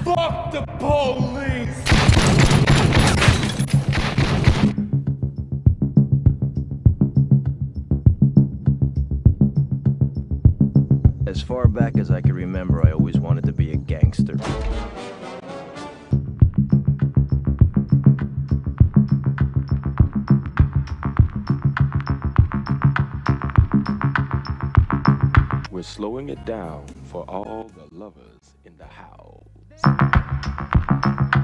Fuck the police! As far back as I can remember, I always wanted to be a gangster. We're slowing it down for all the lovers in the house.